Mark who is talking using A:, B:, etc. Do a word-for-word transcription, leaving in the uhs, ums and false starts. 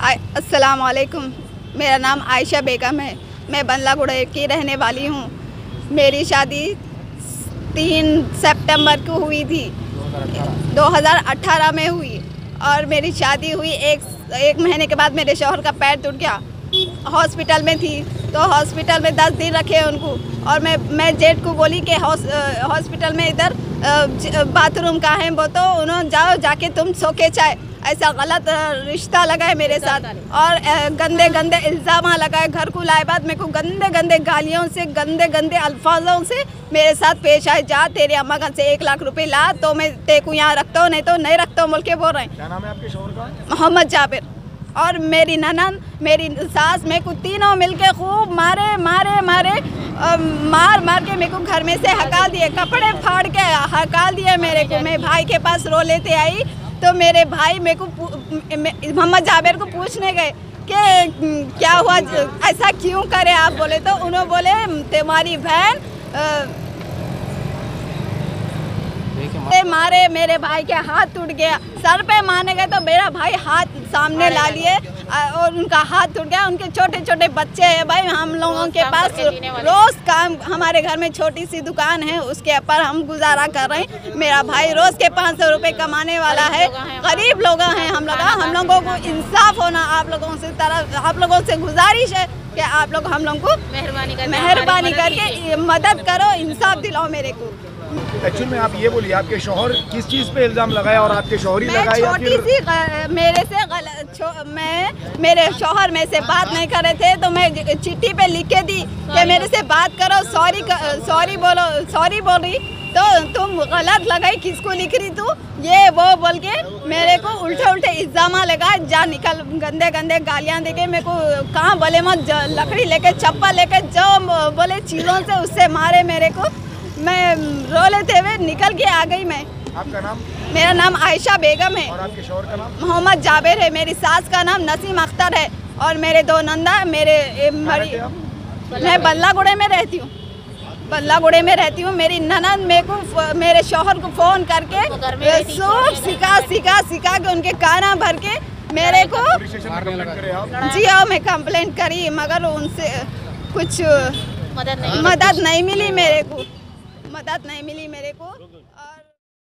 A: अस्सलाम वालेकुम। मेरा नाम आयशा बेगम है। मैं बंदलागुड़ा की रहने वाली हूँ। मेरी शादी तीन सितंबर को हुई थी, दो हज़ार अठारह में हुई और मेरी शादी हुई एक एक महीने के बाद मेरे शौहर का पैर टूट गया। हॉस्पिटल में थी तो हॉस्पिटल में दस दिन रखे उनको और मैं मैं जेठ को बोली कि हॉस्पिटल में इधर बाथरूम का है, वो तो उन्होंने जाओ जाके तुम सो के चाहे। ऐसा गलत रिश्ता लगाए मेरे साथ और गंदे गंदे इल्ज़ाम लगाए। घर को लाए बाद मेरे को गंदे गंदे गालियों से, गंदे गंदे अल्फाजों से मेरे साथ पेश आए। जा तेरे अम्मा घर से एक लाख रुपए ला तो मैं ते को यहाँ रखता हूँ, नहीं तो नहीं रखता हूँ बोल के बोल रहे हैं।
B: क्या नाम है आपके शौहर का?
A: मोहम्मद जाबिर। और मेरी ननद, मेरी सास, मेरे को तीनों मिलके खूब मारे मारे मारे मार मार के मेरे को घर में से हकाल दिए, कपड़े फाड़ के हकाल दिए मेरे को। मैं भाई के पास रो लेते आई तो मेरे भाई मेरे को मोहम्मद जाबिर को पूछने गए कि क्या हुआ, ऐसा क्यों करे आप? बोले तो उन्होंने बोले तुम्हारी बहन मारे, मेरे भाई के हाथ टूट गया। सर पे मारने गए तो मेरा भाई हाथ सामने ला लिए और उनका हाथ टूट गया। उनके छोटे छोटे बच्चे हैं भाई। हम लोगों के पास रोज काम, हमारे घर में छोटी सी दुकान है, उसके ऊपर हम गुजारा कर रहे हैं। मेरा भाई रोज के पाँच सौ रुपये कमाने वाला है। गरीब लोग हैं हम लोग। हम लोगों को इंसाफ होना, आप लोगों से तरफ आप लोगों से गुजारिश है कि आप लोग हम लोग को मेहरबानी कर मेहरबानी करके मदद करो, इंसाफ दिलाओ मेरे को।
B: एक्चुअल में आप ये बोलिए, आपके शौहर किस चीज़ पे इल्ज़ाम लगाया और आपके शौहरी लगाए?
A: छोटी सी मेरे से गलत, मैं मेरे शौहर में से बात नहीं कर रहे थे तो मैं चिट्ठी पे लिख के दी कि मेरे से बात करो, सॉरी सॉरी बोलो, सॉरी बोल रही तो तुम गलत लगाई, किसको लिख रही तू, ये वो बोल के मेरे को उल्टे उल्टे इल्ज़ाम लगाए। जा निकल, गंदे गंदे गालियाँ दे के मेरे को कहाँ बोले मत, लकड़ी लेके चप्पल लेके जो बोले चीज़ों से उससे मारे मेरे को। मैं रो लेते हुए निकल के आ गई। मैं
B: आपका नाम?
A: मेरा नाम आयशा बेगम है।
B: और आपके शौहर का नाम?
A: मोहम्मद जाबिर है। मेरी सास का नाम नसीम अख्तर है और मेरे दो नंदा मेरे मरी। मैं बंदलागुड़े में रहती हूँ, बंदलागुड़े में रहती हूँ। मेरी ननद मेरे को मेरे शौहर को फ़ोन करके सूप सिखा सिखा सिखा के उनके काना भर के मेरे को जी हाँ मैं कंप्लेंट करी, मगर उनसे कुछ मदद नहीं, मदद नहीं मिली मेरे को, मदद नहीं मिली मेरे को।